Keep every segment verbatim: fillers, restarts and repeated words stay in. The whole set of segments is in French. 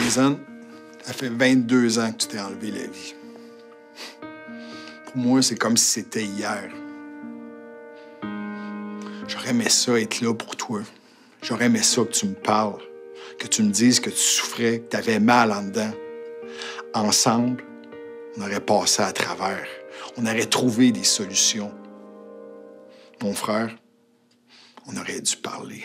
Jason, ça fait vingt-deux ans que tu t'es enlevé la vie. Pour moi, c'est comme si c'était hier. J'aurais aimé ça être là pour toi. J'aurais aimé ça que tu me parles, que tu me dises que tu souffrais, que tu avais mal en dedans. Ensemble, on aurait passé à travers. On aurait trouvé des solutions. Mon frère, on aurait dû parler.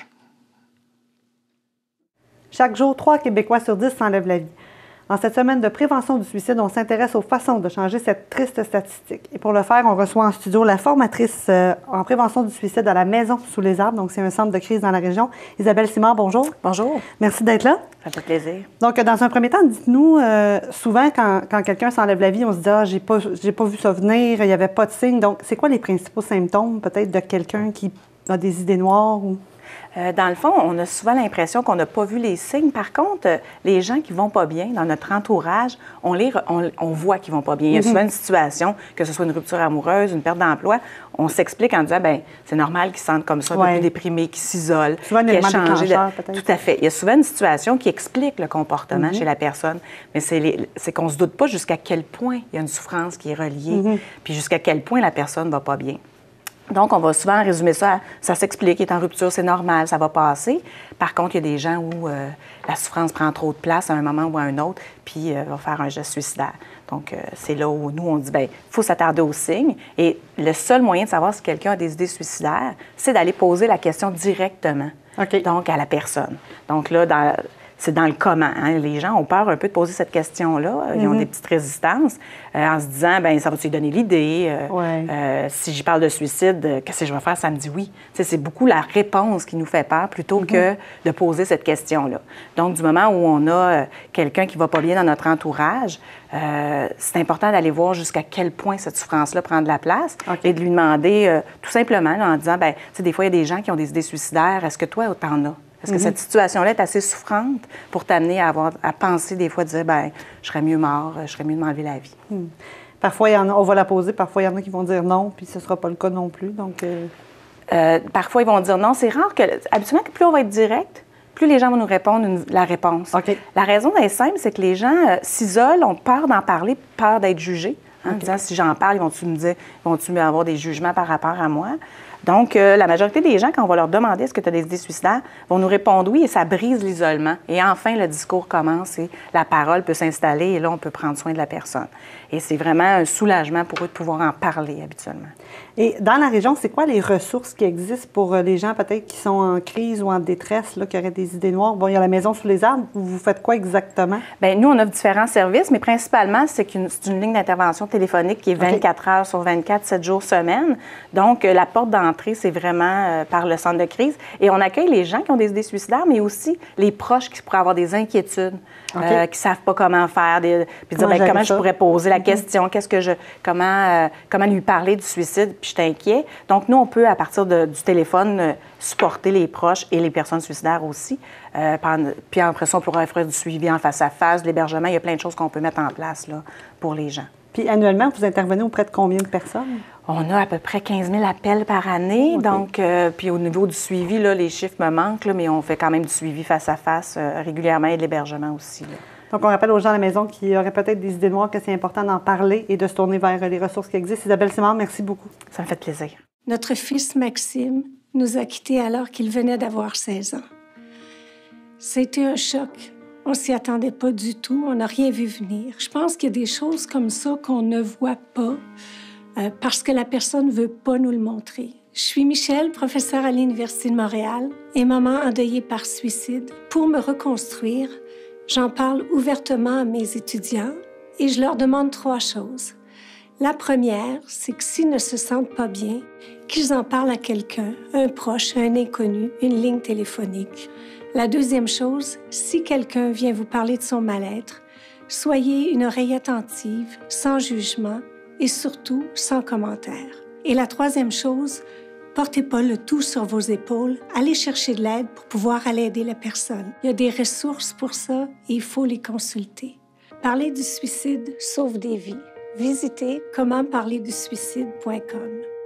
Chaque jour, trois Québécois sur dix s'enlèvent la vie. En cette semaine de prévention du suicide, on s'intéresse aux façons de changer cette triste statistique. Et pour le faire, on reçoit en studio la formatrice euh, en prévention du suicide à la Maison sous les arbres. Donc, c'est un centre de crise dans la région. Isabelle Simard, bonjour. Bonjour. Merci d'être là. Ça fait plaisir. Donc, dans un premier temps, dites-nous, euh, souvent, quand, quand quelqu'un s'enlève la vie, on se dit « Ah, j'ai pas, j'ai pas vu ça venir, il n'y avait pas de signe. » Donc, c'est quoi les principaux symptômes, peut-être, de quelqu'un qui a des idées noires ou... Euh, dans le fond, on a souvent l'impression qu'on n'a pas vu les signes. Par contre, euh, les gens qui vont pas bien dans notre entourage, on, les re- on, on voit qu'ils vont pas bien. Il y a souvent une situation, que ce soit une rupture amoureuse, une perte d'emploi, on s'explique en disant, bien, c'est normal qu'ils se sentent comme ça, un Ouais. peu plus déprimés, qu'ils s'isolent. Souvent un qu'ils aient élément changé de- déclencheur, peut-être. Tout à fait. Il y a souvent une situation qui explique le comportement Mm-hmm. chez la personne, mais c'est, les- c'est qu'on se doute pas jusqu'à quel point il y a une souffrance qui est reliée, Mm-hmm. puis jusqu'à quel point la personne va pas bien. Donc, on va souvent résumer ça, ça s'explique, il est en rupture, c'est normal, ça va passer. Par contre, il y a des gens où euh, la souffrance prend trop de place à un moment ou à un autre, puis euh, va faire un geste suicidaire. Donc, euh, c'est là où nous, on dit, bien, il faut s'attarder aux signes. Et le seul moyen de savoir si quelqu'un a des idées suicidaires, c'est d'aller poser la question directement, OK. donc à la personne. Donc là, dans... c'est dans le comment. Hein? Les gens ont peur un peu de poser cette question-là. Ils ont Mm-hmm. des petites résistances euh, en se disant, bien, ça va-tu lui donner l'idée? Euh, Ouais. euh, si j'y parle de suicide, euh, qu'est-ce que je vais faire? Ça me dit oui. Tu sais, c'est beaucoup la réponse qui nous fait peur plutôt que de poser cette question-là. Donc, du moment où on a euh, quelqu'un qui va pas bien dans notre entourage, euh, c'est important d'aller voir jusqu'à quel point cette souffrance-là prend de la place OK. et de lui demander euh, tout simplement là, en disant, bien, tu sais, des fois, il y a des gens qui ont des idées suicidaires. Est-ce que toi, t'en as? Est-ce que cette situation-là est assez souffrante pour t'amener à, avoir, à penser des fois, dire, ben, je serais mieux mort, je serais mieux de m'enlever la vie. Hmm. Parfois, il y en a, on va la poser, parfois, il y en a qui vont dire non, puis ce ne sera pas le cas non plus. Donc, euh... Euh, parfois, ils vont dire non. C'est rare que, habituellement, plus on va être direct, plus les gens vont nous répondre une- la réponse. OK. La raison est simple, c'est que les gens euh, s'isolent, ont peur d'en parler, peur d'être jugés. Hein, en disant, si j'en parle, ils vont-tu me dire, vont-tu avoir des jugements par rapport à moi? Donc, euh, la majorité des gens, quand on va leur demander est-ce que tu as des idées suicidaires, vont nous répondre oui et ça brise l'isolement. Et enfin, le discours commence et la parole peut s'installer et là, on peut prendre soin de la personne. Et c'est vraiment un soulagement pour eux de pouvoir en parler habituellement. Et dans la région, c'est quoi les ressources qui existent pour euh, les gens peut-être qui sont en crise ou en détresse, là, qui auraient des idées noires? Bon, il y a la Maison sous les arbres. Vous faites quoi exactement? Bien, nous, on offre différents services, mais principalement, c'est, qu'une, c'est une ligne d'intervention téléphonique qui est vingt-quatre heures sur vingt-quatre, sept jours semaine. Donc, euh, la porte d'entrée, c'est vraiment euh, par le centre de crise. Et on accueille les gens qui ont des idées suicidaires, mais aussi les proches qui pourraient avoir des inquiétudes, OK. euh, qui ne savent pas comment faire, des, puis dire, Comment bien, gérer comment je ça? pourrais poser la question, qu'est-ce que je, comment, euh, comment lui parler du suicide, puis je suis inquiet. Donc, nous, on peut, à partir de- du téléphone, euh, supporter les proches et les personnes suicidaires aussi. Euh, pendant- puis après ça, on pourra faire du suivi en face à face, de l'hébergement. Il y a plein de choses qu'on peut mettre en place là, pour les gens. Puis annuellement, vous intervenez auprès de combien de personnes? On a à peu près quinze mille appels par année. OK. Donc, euh, puis au niveau du suivi, là, les chiffres me manquent, là, mais on fait quand même du suivi face à face euh, régulièrement et de l'hébergement aussi. Là. Donc, on rappelle aux gens à la maison qui auraient peut-être des idées noires que c'est important d'en parler et de se tourner vers les ressources qui existent. Isabelle Simard, merci beaucoup. Ça me fait plaisir. Notre fils Maxime nous a quittés alors qu'il venait d'avoir seize ans. C'était un choc. On s'y attendait pas du tout. On n'a rien vu venir. Je pense qu'il y a des choses comme ça qu'on ne voit pas euh, parce que la personne ne veut pas nous le montrer. Je suis Michel, professeure à l'Université de Montréal et maman endeuillée par suicide. Pour me reconstruire, j'en parle ouvertement à mes étudiants et je leur demande trois choses. La première, c'est que s'ils ne se sentent pas bien, qu'ils en parlent à quelqu'un, un proche, un inconnu, une ligne téléphonique. La deuxième chose, si quelqu'un vient vous parler de son mal-être, soyez une oreille attentive, sans jugement et surtout sans commentaire. Et la troisième chose, portez pas le tout sur vos épaules, allez chercher de l'aide pour pouvoir aller aider la personne. Il y a des ressources pour ça et il faut les consulter. Parler du suicide sauve des vies. Visitez comment parler du suicide point com.